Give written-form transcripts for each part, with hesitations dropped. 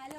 Hello,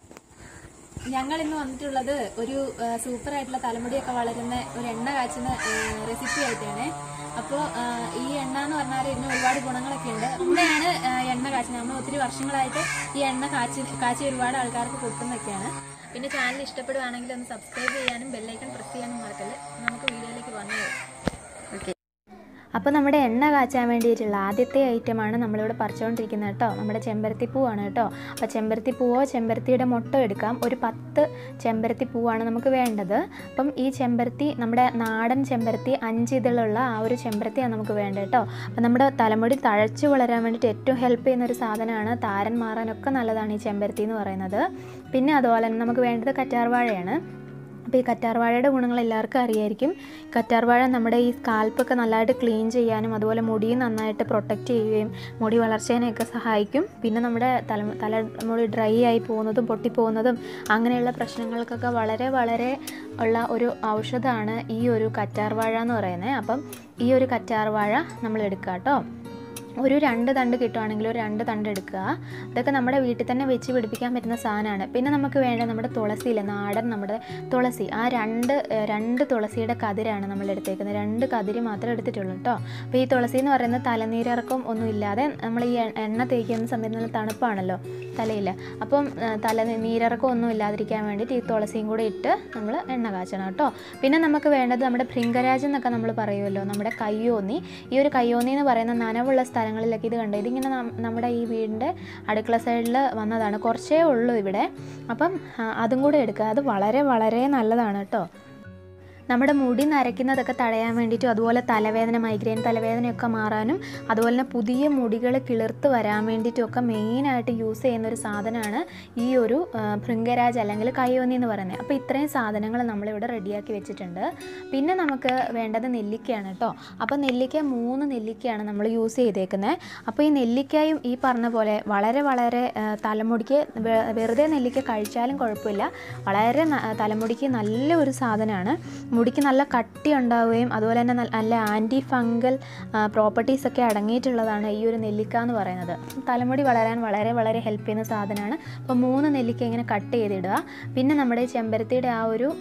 ഞങ്ങൾ ഇന്ന് വന്നിട്ടുള്ളത് ഒരു സൂപ്പർ ആയിട്ടുള്ള തലമുടിയൊക്കെ വളരുന്ന ഒരു എണ്ണ കാച്ചുന്ന റെസിപ്പി ആയിട്ടാണ്. അപ്പോൾ ഈ എണ്ണ എന്ന് പറഞ്ഞാൽ ഇതിന് ഒരുപാട് ഗുണങ്ങളൊക്കെ ഉണ്ട്. ഇവിടെയാണ് എണ്ണ കാച്ചുന്നത്. നമ്മൾ ഒത്തിരി വർഷങ്ങളായിട്ട് ഈ എണ്ണ കാച്ചി ഒരുപാട് ആൾക്കാർക്ക് കൊടുക്കുന്നൊക്കെയാണ്. പിന്നെ ചാനൽ ഇഷ്ടപ്പെടുകയാണെങ്കിൽ ഒന്ന് സബ്സ്ക്രൈബ് ചെയ്യാനും ബെല്ലൈക്കൺ പ്രസ് ചെയ്യാനും മറക്കല്ലേ. നമുക്ക് വീഡിയോയിലേക്ക് വന്നു. ഓക്കെ, അപ്പോൾ നമ്മുടെ എണ്ണ കാച്ചാൻ വേണ്ടിയിട്ടുള്ള ആദ്യത്തെ ഐറ്റമാണ് നമ്മളിവിടെ പറിച്ചുകൊണ്ടിരിക്കുന്നത് കേട്ടോ. നമ്മുടെ ചെമ്പരത്തിപ്പൂവാണ് കേട്ടോ. അപ്പോൾ ചെമ്പരത്തിപ്പൂവോ ചെമ്പരത്തിയുടെ മൊട്ടോ എടുക്കാം. ഒരു 10 ചെമ്പരത്തിപ്പൂവാണ് നമുക്ക് വേണ്ടത്. അപ്പം ഈ ചെമ്പരത്തി നമ്മുടെ നാടൻ ചെമ്പരത്തി 5 ഇതളുള്ള ആ ഒരു ചെമ്പരത്തിയാണ് നമുക്ക് വേണ്ടത് കേട്ടോ. അപ്പം നമ്മുടെ തലമുടി തഴച്ചു വളരാൻ വേണ്ടിയിട്ട് ഏറ്റവും ഹെൽപ്പ് ചെയ്യുന്ന ഒരു സാധനമാണ്. താരൻ മാറാനൊക്കെ നല്ലതാണ് ഈ ചെമ്പരത്തി എന്ന് പറയുന്നത്. പിന്നെ അതുപോലെ തന്നെ നമുക്ക് വേണ്ടത് കറ്റാർവാഴയാണ്. അപ്പോൾ ഈ കറ്റാർവാഴയുടെ ഗുണങ്ങൾ എല്ലാവർക്കും അറിയായിരിക്കും. കറ്റാർവാഴ നമ്മുടെ ഈ സ്കാൽപ്പൊക്കെ നല്ലതായിട്ട് ക്ലീൻ ചെയ്യാനും അതുപോലെ മുടി നന്നായിട്ട് പ്രൊട്ടക്റ്റ് ചെയ്യുകയും മുടി വളർച്ചേനെയൊക്കെ സഹായിക്കും. പിന്നെ നമ്മുടെ തലമുടി ഡ്രൈ ആയി പോകുന്നതും പൊട്ടിപ്പോകുന്നതും അങ്ങനെയുള്ള പ്രശ്നങ്ങൾക്കൊക്കെ വളരെ ഉള്ള ഒരു ഔഷധമാണ് ഈ ഒരു കറ്റാർവാഴ എന്ന് പറയുന്നത്. അപ്പം ഈ ഒരു കറ്റാർവാഴ നമ്മൾ എടുക്കുക കേട്ടോ. ഒരു 2 തണ്ട് കിട്ടുവാണെങ്കിൽ ഒരു 2 തണ്ട് എടുക്കുക. ഇതൊക്കെ നമ്മുടെ വീട്ടിൽ തന്നെ വെച്ച് പിടിപ്പിക്കാൻ പറ്റുന്ന സാധനമാണ്. പിന്നെ നമുക്ക് വേണ്ട നമ്മുടെ തുളസിയില്ലേ, നാടൻ നമ്മുടെ തുളസി, ആ രണ്ട് തുളസിയുടെ കതിരാണ് നമ്മൾ എടുത്തേക്കുന്നത്. 2 കതിര് മാത്രമേ എടുത്തിട്ടുള്ളൂ കേട്ടോ. അപ്പോൾ ഈ തുളസി എന്ന് പറയുന്നത് തലനീരിറക്കം ഒന്നും ഇല്ലാതെ നമ്മൾ ഈ എണ്ണ തേക്കുന്ന സമയത്ത് നല്ല തണുപ്പാണല്ലോ തലയിൽ. അപ്പം നീരിറക്കം ഒന്നും ഇല്ലാതിരിക്കാൻ വേണ്ടിയിട്ട് ഈ തുളസിയും കൂടെ ഇട്ട് നമ്മൾ എണ്ണ കാച്ചണം കേട്ടോ. പിന്നെ നമുക്ക് വേണ്ടത് നമ്മുടെ ഭൃംഗരാജ് എന്നൊക്കെ നമ്മൾ പറയുമല്ലോ, നമ്മുടെ കയ്യോന്നി. ഈ ഒരു കയ്യോന്നി എന്ന് പറയുന്ന നനവുള്ള സ്ഥലങ്ങളിലൊക്കെ ഇത് കണ്ടോ, ഇതിങ്ങനെ നമ്മുടെ ഈ വീടിൻ്റെ അടുക്കള സൈഡിൽ വന്നതാണ്. കുറച്ചേ ഉള്ളൂ ഇവിടെ. അപ്പം അതും കൂടെ എടുക്കുക. അത് വളരെ നല്ലതാണ് കേട്ടോ. നമ്മുടെ മുടി നരയ്ക്കുന്നതൊക്കെ തടയാൻ വേണ്ടിയിട്ടും അതുപോലെ തലവേദന, മൈഗ്രെയിൻ തലവേദനയൊക്കെ മാറാനും അതുപോലെ തന്നെ പുതിയ മുടികൾ കിളിർത്ത് വരാൻ വേണ്ടിയിട്ടുമൊക്കെ മെയിനായിട്ട് യൂസ് ചെയ്യുന്നൊരു സാധനമാണ് ഈ ഒരു ഭൃംഗരാജ് അല്ലെങ്കിൽ കയ്യോന്നി എന്ന് പറയുന്നത്. അപ്പോൾ ഇത്രയും സാധനങ്ങൾ നമ്മളിവിടെ റെഡിയാക്കി വെച്ചിട്ടുണ്ട്. പിന്നെ നമുക്ക് വേണ്ടത് നെല്ലിക്കയാണ് കേട്ടോ. അപ്പോൾ നെല്ലിക്ക 3 നെല്ലിക്കയാണ് നമ്മൾ യൂസ് ചെയ്തേക്കുന്നത്. അപ്പോൾ ഈ നെല്ലിക്കയും ഈ പറഞ്ഞ പോലെ വളരെ തലമുടിക്ക് വെറുതെ നെല്ലിക്ക കഴിച്ചാലും കുഴപ്പമില്ല. തലമുടിക്ക് നല്ലൊരു സാധനമാണ്. മുടിക്ക് നല്ല കട്ടി ഉണ്ടാവുകയും അതുപോലെ തന്നെ നല്ല ആൻറ്റി ഫംഗൽ പ്രോപ്പർട്ടീസൊക്കെ അടങ്ങിയിട്ടുള്ളതാണ് ഈ ഒരു നെല്ലിക്ക എന്ന് പറയുന്നത്. തലമുടി വളരാൻ വളരെ ഹെൽപ്പ് ചെയ്യുന്ന സാധനമാണ്. അപ്പോൾ 3 നെല്ലിക്ക ഇങ്ങനെ കട്ട് ചെയ്തിടുക. പിന്നെ നമ്മുടെ ചെമ്പരത്തിയുടെ ആ ഒരു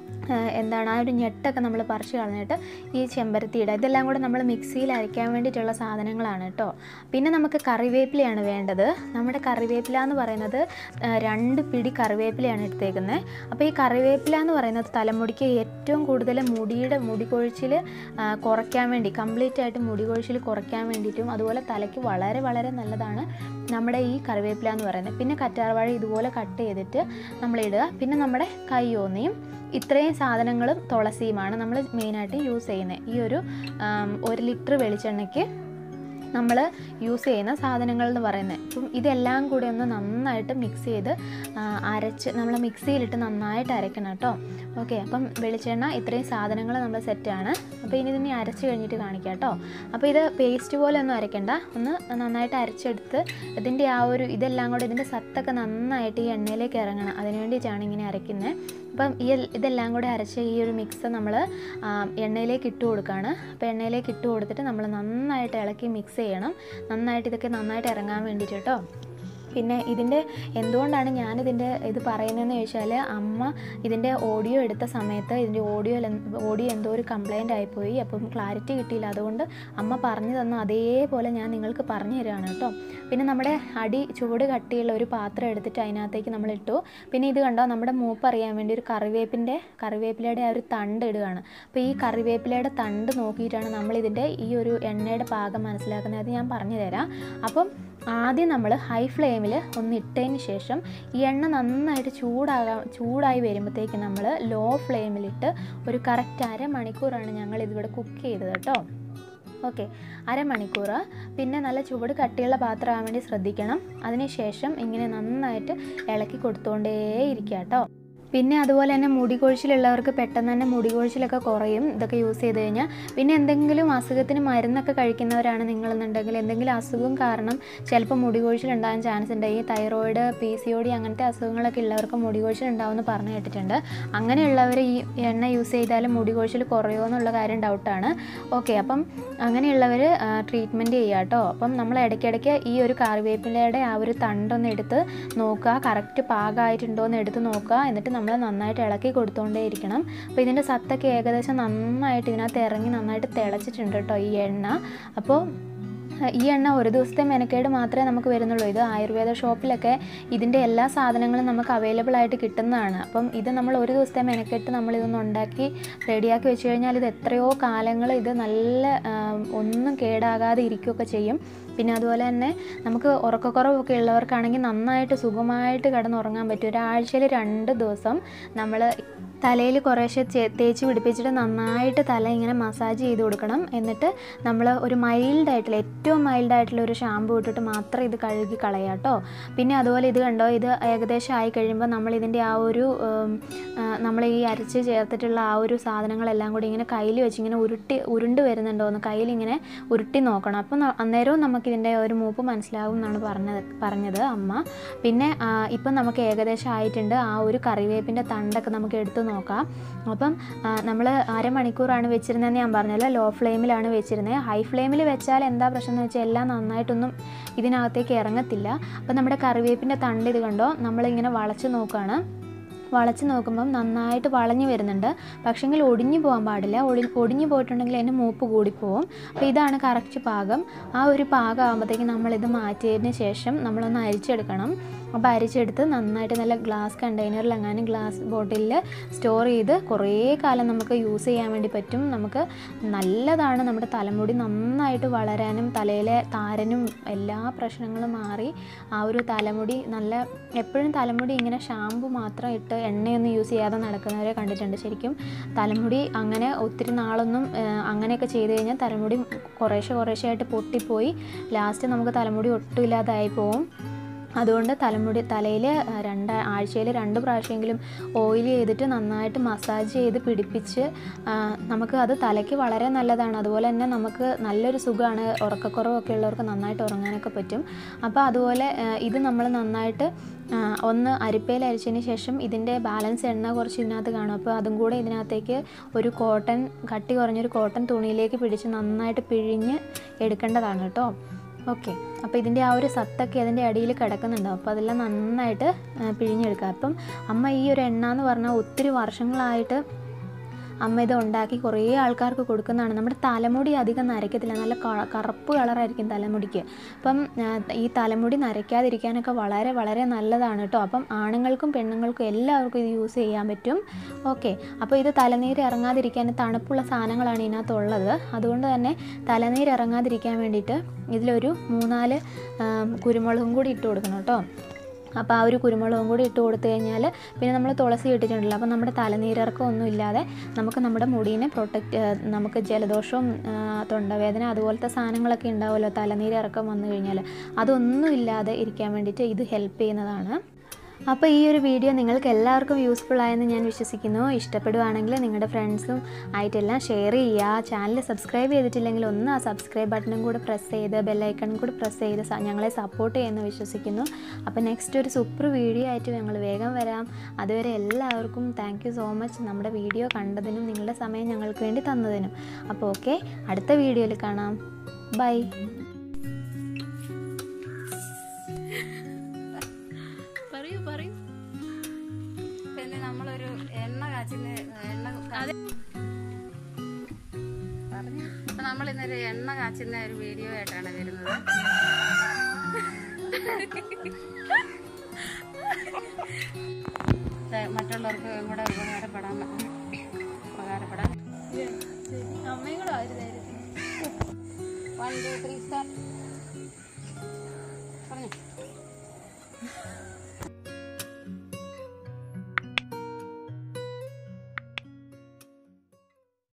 ആ ഒരു ഞെട്ടൊക്കെ നമ്മൾ പറിച്ച് കളഞ്ഞിട്ട് ഈ ചെമ്പരത്തിയുടെ ഇതെല്ലാം കൂടെ നമ്മൾ മിക്സിയിൽ അരയ്ക്കാൻ വേണ്ടിയിട്ടുള്ള സാധനങ്ങളാണ് കേട്ടോ. പിന്നെ നമുക്ക് കറിവേപ്പിലയാണ് വേണ്ടത്. നമ്മുടെ കറിവേപ്പില എന്ന് പറയുന്നത് 2 പിടി കറിവേപ്പിലയാണ് എടുത്തേക്കുന്നത്. അപ്പോൾ ഈ കറിവേപ്പില എന്ന് പറയുന്നത് തലമുടിക്ക് ഏറ്റവും കൂടുതൽ മുടി കൊഴിച്ചിൽ കുറയ്ക്കാൻ വേണ്ടി, കംപ്ലീറ്റ് ആയിട്ട് മുടി കൊഴിച്ചിൽ കുറയ്ക്കാൻ വേണ്ടിയിട്ടും അതുപോലെ തലയ്ക്ക് വളരെ നല്ലതാണ് നമ്മുടെ ഈ കറിവേപ്പില എന്ന് പറയുന്നത്. പിന്നെ കറ്റാർവാഴ ഇതുപോലെ കട്ട് ചെയ്തിട്ട് നമ്മളിടുക. പിന്നെ നമ്മുടെ കയ്യോന്നിയും ഇത്രയും സാധനങ്ങളും തുളസിയുമാണ് നമ്മൾ മെയിനായിട്ട് യൂസ് ചെയ്യുന്നത്. ഈ ഒരു 1 ലിറ്റർ വെളിച്ചെണ്ണയ്ക്ക് നമ്മൾ യൂസ് ചെയ്യുന്ന സാധനങ്ങൾ എന്ന് പറയുന്നത്. അപ്പം ഇതെല്ലാം കൂടി ഒന്ന് നന്നായിട്ട് മിക്സ് ചെയ്ത് അരച്ച് നമ്മൾ മിക്സിയിലിട്ട് നന്നായിട്ട് അരയ്ക്കണം കേട്ടോ. ഓക്കെ, അപ്പം വെളിച്ചെണ്ണ ഇത്രയും സാധനങ്ങൾ നമ്മൾ സെറ്റാണ്. അപ്പോൾ ഇതിനെ അരച്ച് കഴിഞ്ഞിട്ട് കാണിക്കാം കേട്ടോ. അപ്പോൾ ഇത് പേസ്റ്റ് പോലെ ഒന്നും അരയ്ക്കണ്ട, ഒന്ന് നന്നായിട്ട് അരച്ചെടുത്ത് ഇതിൻ്റെ ആ ഒരു ഇതെല്ലാം കൂടെ ഇതിൻ്റെ സത്തൊക്കെ നന്നായിട്ട് ഈ എണ്ണയിലേക്ക് ഇറങ്ങണം. അതിന് വേണ്ടിയിട്ടാണ് ഇങ്ങനെ അരയ്ക്കുന്നത്. അപ്പം ഇതെല്ലാം കൂടെ അരച്ച ഈ ഒരു മിക്സ് നമ്മൾ എണ്ണയിലേക്ക് ഇട്ട് കൊടുക്കുകയാണ്. അപ്പോൾ എണ്ണയിലേക്ക് ഇട്ട് കൊടുത്തിട്ട് നമ്മൾ നന്നായിട്ട് ഇളക്കി മിക്സ് ചെയ്യണം. ഇതൊക്കെ നന്നായിട്ട് ഇറങ്ങാൻ വേണ്ടിയിട്ട് കേട്ടോ. പിന്നെ എന്തുകൊണ്ടാണ് ഞാനിതിൻ്റെ ഇത് പറയുന്നതെന്ന് ചോദിച്ചാൽ, അമ്മ ഇതിൻ്റെ ഓഡിയോ എടുത്ത സമയത്ത് ഇതിൻ്റെ ഓഡിയോ എന്തോ ഒരു കംപ്ലൈൻ്റ് ആയിപ്പോയി. അപ്പം ക്ലാരിറ്റി കിട്ടിയില്ല. അതുകൊണ്ട് അമ്മ പറഞ്ഞു തന്നു അതേപോലെ ഞാൻ നിങ്ങൾക്ക് പറഞ്ഞു തരികയാണ് കേട്ടോ. പിന്നെ നമ്മുടെ ചുവട് കട്ടിയുള്ള ഒരു പാത്രം എടുത്തിട്ട് അതിനകത്തേക്ക് നമ്മൾ ഇട്ടു. പിന്നെ ഇത് കണ്ടോ, നമ്മുടെ മൂപ്പ് അറിയാൻ വേണ്ടി ഒരു കറിവേപ്പിലയുടെ ആ ഒരു തണ്ട് ഇടുകയാണ്. അപ്പോൾ ഈ കറിവേപ്പിലയുടെ തണ്ട് നോക്കിയിട്ടാണ് നമ്മളിതിൻ്റെ ഈ ഒരു എണ്ണയുടെ പാകം മനസ്സിലാക്കുന്നത്. അത് ഞാൻ പറഞ്ഞു തരാം. അപ്പം ആദ്യം നമ്മൾ ഹൈ ഫ്ലെയിമിൽ ഒന്ന് ഇട്ടതിന് ശേഷം ഈ എണ്ണ നന്നായിട്ട് ചൂടായി വരുമ്പോഴത്തേക്ക് നമ്മൾ ലോ ഫ്ലെയിമിലിട്ട് ഒരു കറക്റ്റ് 1/2 മണിക്കൂറാണ് ഞങ്ങൾ ഇതിവിടെ കുക്ക് ചെയ്തത് കേട്ടോ. ഓക്കെ, 1/2 മണിക്കൂർ. പിന്നെ നല്ല ചുവട് കട്ടിയുള്ള പാത്രമാകാൻ വേണ്ടി ശ്രദ്ധിക്കണം. അതിനുശേഷം ഇങ്ങനെ നന്നായിട്ട് ഇളക്കി കൊടുത്തുകൊണ്ടേ ഇരിക്കുക കേട്ടോ. പിന്നെ അതുപോലെ തന്നെ മുടി കൊഴിച്ചിലുള്ളവർക്ക് പെട്ടെന്ന് തന്നെ മുടി കൊഴിച്ചിലൊക്കെ കുറയും ഇതൊക്കെ യൂസ് ചെയ്ത് കഴിഞ്ഞാൽ. പിന്നെ എന്തെങ്കിലും അസുഖത്തിന് മരുന്നൊക്കെ കഴിക്കുന്നവരാണ് നിങ്ങളെന്നുണ്ടെങ്കിൽ എന്തെങ്കിലും അസുഖം കാരണം ചിലപ്പോൾ മുടി കൊഴിച്ചിലുണ്ടാകാൻ ചാൻസ് ഉണ്ട്. ഈ തൈറോയിഡ്, PCOD അങ്ങനത്തെ അസുഖങ്ങളൊക്കെ ഉള്ളവർക്ക് മുടി കൊഴിച്ചിലുണ്ടാവുമെന്ന് പറഞ്ഞു കേട്ടിട്ടുണ്ട്. അങ്ങനെയുള്ളവർ ഈ എണ്ണ യൂസ് ചെയ്താലും മുടി കൊഴിച്ചിൽ കുറയുമോ എന്നുള്ള കാര്യം ഡൗട്ടാണ്. ഓക്കെ, അപ്പം അങ്ങനെയുള്ളവർ ട്രീറ്റ്മെൻറ്റ് ചെയ്യുക കേട്ടോ. അപ്പം നമ്മൾ ഇടയ്ക്കിടയ്ക്ക് ഈ ഒരു കറിവേപ്പിലയുടെ ആ ഒരു തണ്ടൊന്ന് എടുത്ത് നോക്കുക, കറക്റ്റ് പാകമായിട്ടുണ്ടോ എന്ന് എടുത്ത് നോക്കുക. എന്നിട്ട് നമ്മൾ നന്നായിട്ട് ഇളക്കി കൊടുത്തുകൊണ്ടേ ഇരിക്കണം. അപ്പോൾ ഇതിൻ്റെ സത്തൊക്കെ ഏകദേശം നന്നായിട്ട് ഇതിനകത്ത് ഇറങ്ങി നന്നായിട്ട് തിളച്ചിട്ടുണ്ട് കേട്ടോ ഈ എണ്ണ. അപ്പോൾ ഈ എണ്ണ ഒരു ദിവസത്തെ മെനക്കേട് മാത്രമേ നമുക്ക് വരുന്നുള്ളൂ. ഇത് ആയുർവേദ ഷോപ്പിലൊക്കെ ഇതിൻ്റെ എല്ലാ സാധനങ്ങളും നമുക്ക് അവൈലബിൾ ആയിട്ട് കിട്ടുന്നതാണ്. അപ്പം ഇത് നമ്മൾ ഒരു ദിവസത്തെ മെനക്കെട്ട് നമ്മളിതൊന്ന് ഉണ്ടാക്കി റെഡിയാക്കി വെച്ച് കഴിഞ്ഞാൽ ഇത് എത്രയോ കാലങ്ങൾ ഇത് നല്ല ഒന്നും കേടാകാതെ ഇരിക്കുകയൊക്കെ ചെയ്യും. പിന്നെ അതുപോലെ തന്നെ നമുക്ക് ഉറക്കക്കുറവൊക്കെ ഉള്ളവർക്കാണെങ്കിൽ നന്നായിട്ട് സുഖമായിട്ട് കിടന്നുറങ്ങാൻ പറ്റും. ഒരാഴ്ചയിൽ 2 ദിവസം നമ്മൾ തലയിൽ കുറേശ്ശെ തേച്ച് പിടിപ്പിച്ചിട്ട് നന്നായിട്ട് തല ഇങ്ങനെ മസാജ് ചെയ്ത് കൊടുക്കണം. എന്നിട്ട് നമ്മൾ ഒരു ഏറ്റവും മൈൽഡായിട്ടുള്ള ഒരു ഷാമ്പു ഇട്ടിട്ട് മാത്രം ഇത് കഴുകി കളയാം കേട്ടോ. പിന്നെ അതുപോലെ ഇത് കണ്ടോ, ഇത് ഏകദേശം ആയി കഴിയുമ്പോൾ നമ്മളിതിൻ്റെ ആ ഒരു നമ്മൾ ഈ അരച്ച് ചേർത്തിട്ടുള്ള ആ ഒരു സാധനങ്ങളെല്ലാം കൂടി ഇങ്ങനെ കയ്യിൽ വെച്ച് ഇങ്ങനെ ഉരുണ്ട് വരുന്നുണ്ടോ എന്ന് കയ്യിലിങ്ങനെ ഉരുട്ടി നോക്കണം. അപ്പം അന്നേരവും നമുക്കിതിൻ്റെ ഒരു മൂപ്പ് മനസ്സിലാവും എന്നാണ് പറഞ്ഞത് അമ്മ. പിന്നെ ഇപ്പം നമുക്ക് ഏകദേശം ആയിട്ടുണ്ട്. ആ ഒരു കറിവേപ്പിൻ്റെ തണ്ടൊക്കെ നമുക്ക് എടുത്ത് നോക്കാം. അപ്പം നമ്മൾ അരമണിക്കൂറാണ് വെച്ചിരുന്നതെന്ന് ഞാൻ പറഞ്ഞല്ലോ. ലോ ഫ്ലെയിമിലാണ് വെച്ചിരുന്നത്. ഹൈ ഫ്ലെയിമിൽ വെച്ചാൽ എന്താ പ്രശ്നം എന്ന് വെച്ചാൽ എല്ലാം നന്നായിട്ടൊന്നും ഇതിനകത്തേക്ക് ഇറങ്ങത്തില്ല. അപ്പം നമ്മുടെ കറിവേപ്പിൻ്റെ തണ്ട് ഇത് കണ്ടോ, നമ്മളിങ്ങനെ വളച്ച് നോക്കുകയാണ്. വളച്ച് നോക്കുമ്പം നന്നായിട്ട് വളഞ്ഞു വരുന്നുണ്ട്. പക്ഷെങ്കിൽ ഒടിഞ്ഞു പോകാൻ പാടില്ല. ഒടിഞ്ഞു പോയിട്ടുണ്ടെങ്കിൽ അതിന് മൂപ്പ് കൂടിപ്പോവും. അപ്പോൾ ഇതാണ് കറക്റ്റ് പാകം. ആ ഒരു പാകം ആകുമ്പോഴത്തേക്കും നമ്മളിത് മാറ്റിയതിന് ശേഷം നമ്മളൊന്ന് അരിച്ചെടുക്കണം. അപ്പോൾ അരിച്ചെടുത്ത് നന്നായിട്ട് നല്ല ഗ്ലാസ് കണ്ടെയ്നറിൽ അങ്ങനെ ഗ്ലാസ് ബോട്ടിലിൽ സ്റ്റോർ ചെയ്ത് കുറേ കാലം നമുക്ക് യൂസ് ചെയ്യാൻ വേണ്ടി പറ്റും. നമുക്ക് നല്ലതാണ്. നമ്മുടെ തലമുടി നന്നായിട്ട് വളരാനും തലയിലെ താരനും എല്ലാ പ്രശ്നങ്ങളും മാറി ആ ഒരു തലമുടി നല്ല എപ്പോഴും തലമുടി ഇങ്ങനെ ഷാമ്പു മാത്രം ഇട്ട് എണ്ണയൊന്നും യൂസ് ചെയ്യാതെ നടക്കുന്നവരെ കണ്ടിട്ടുണ്ട്. ശരിക്കും തലമുടി അങ്ങനെ ഒത്തിരി നാളൊന്നും അങ്ങനെയൊക്കെ ചെയ്ത് കഴിഞ്ഞാൽ തലമുടി കുറേശ്ശെ ആയിട്ട് പൊട്ടിപ്പോയി ലാസ്റ്റ് നമുക്ക് തലമുടി ഒട്ടും ഇല്ലാതായി പോവും. അതുകൊണ്ട് തലയിൽ ആഴ്ചയിൽ 2 പ്രാവശ്യമെങ്കിലും ഓയിൽ ചെയ്തിട്ട് നന്നായിട്ട് മസാജ് ചെയ്ത് പിടിപ്പിച്ച് നമുക്ക് അത് തലയ്ക്ക് വളരെ നല്ലതാണ്. അതുപോലെ തന്നെ നമുക്ക് നല്ലൊരു സുഖമാണ്. ഉറക്കക്കുറവൊക്കെ ഉള്ളവർക്ക് നന്നായിട്ട് ഉറങ്ങാനൊക്കെ പറ്റും. അപ്പോൾ അതുപോലെ ഇത് നമ്മൾ നന്നായിട്ട് ഒന്ന് അരിപ്പയിൽ അരിച്ചതിന് ശേഷം ഇതിൻ്റെ ബാലൻസ് എണ്ണ കുറച്ച് ഇതിനകത്ത് കാണും. അപ്പോൾ അതും കൂടെ ഇതിനകത്തേക്ക് ഒരു കട്ടി കുറഞ്ഞൊരു കോട്ടൺ തുണിയിലേക്ക് പിടിച്ച് നന്നായിട്ട് പിഴിഞ്ഞ് എടുക്കേണ്ടതാണ് കേട്ടോ. ഓക്കെ, അപ്പോൾ ഇതിൻ്റെ ആ ഒരു സത്തൊക്കെ അതിൻ്റെ അടിയിൽ കിടക്കുന്നുണ്ടാവും. അപ്പോൾ അതെല്ലാം നന്നായിട്ട് പിഴിഞ്ഞെടുക്കുക. അപ്പം അമ്മ ഈ ഒരു എണ്ണ എന്ന് പറഞ്ഞാൽ ഒത്തിരി വർഷങ്ങളായിട്ട് അമ്മ ഇത് ഉണ്ടാക്കി കുറേ ആൾക്കാർക്ക് കൊടുക്കുന്നതാണ്. നമ്മുടെ തലമുടി അധികം നരയ്ക്കത്തില്ല. നല്ല കറുപ്പ് കളറായിരിക്കും തലമുടിക്ക്. അപ്പം ഈ തലമുടി നരയ്ക്കാതിരിക്കാനൊക്കെ വളരെ വളരെ നല്ലതാണ് കേട്ടോ. അപ്പം ആണുങ്ങൾക്കും പെണ്ണുങ്ങൾക്കും എല്ലാവർക്കും ഇത് യൂസ് ചെയ്യാൻ പറ്റും. ഓക്കെ, അപ്പോൾ ഇത് തലനീര് ഇറങ്ങാതിരിക്കാൻ തണുപ്പുള്ള സാധനങ്ങളാണ് ഇതിനകത്തുള്ളത്. അതുകൊണ്ട് തന്നെ തലനീര് ഇറങ്ങാതിരിക്കാൻ വേണ്ടിയിട്ട് ഇതിലൊരു 3-4 കുരുമുളകും കൂടി ഇട്ട് കൊടുക്കണം കേട്ടോ. അപ്പോൾ ആ ഒരു കുരുമുളകും കൂടി ഇട്ട് കൊടുത്തു കഴിഞ്ഞാൽ പിന്നെ നമ്മൾ തുളസി ഇട്ടിട്ടുണ്ടല്ലോ. അപ്പോൾ നമ്മുടെ തലനീരിറക്കം ഒന്നും ഇല്ലാതെ നമുക്ക് നമ്മുടെ മുടീനെ നമുക്ക് ജലദോഷവും തൊണ്ടവേദന അതുപോലത്തെ സാധനങ്ങളൊക്കെ ഉണ്ടാവുമല്ലോ തലനീരിറക്കം വന്നു കഴിഞ്ഞാൽ, അതൊന്നും ഇല്ലാതെ ഇരിക്കാൻ വേണ്ടിയിട്ട് ഇത് ഹെൽപ്പ് ചെയ്യുന്നതാണ്. അപ്പോൾ ഈ ഒരു വീഡിയോ നിങ്ങൾക്ക് എല്ലാവർക്കും യൂസ്ഫുൾ ആയെന്ന് ഞാൻ വിശ്വസിക്കുന്നു. ഇഷ്ടപ്പെടുവാണെങ്കിൽ നിങ്ങളുടെ ഫ്രണ്ട്സും ആയിട്ടെല്ലാം ഷെയർ ചെയ്യുക. ചാനൽ സബ്സ്ക്രൈബ് ചെയ്തിട്ടില്ലെങ്കിൽ ഒന്ന് ആ സബ്സ്ക്രൈബ് ബട്ടണും കൂടെ പ്രസ് ചെയ്ത് ബെല്ലൈക്കണും കൂടെ പ്രസ് ചെയ്ത് ഞങ്ങളെ സപ്പോർട്ട് ചെയ്യുമെന്ന് വിശ്വസിക്കുന്നു. അപ്പോൾ നെക്സ്റ്റ് ഒരു സൂപ്പർ വീഡിയോ ആയിട്ട് ഞങ്ങൾ വേഗം വരാം. അതുവരെ എല്ലാവർക്കും താങ്ക് യു സോ മച്ച് നമ്മുടെ വീഡിയോ കണ്ടതിനും നിങ്ങളുടെ സമയം ഞങ്ങൾക്ക് വേണ്ടി തന്നതിനും. അപ്പോൾ ഓക്കെ, അടുത്ത വീഡിയോയിൽ കാണാം. ബൈ. പിന്നെ നമ്മളൊരു നമ്മൾ ഇന്നൊരു എണ്ണ കാച്ചുന്ന ഒരു വീഡിയോ ആയിട്ടാണ് വരുന്നത്. മറ്റുള്ളവർക്ക് കൂടെ ഉപകാരപ്പെടാൻ അമ്മയും കൂടെ 1 2 3 സ്റ്റാർട്ട് പറഞ്ഞു.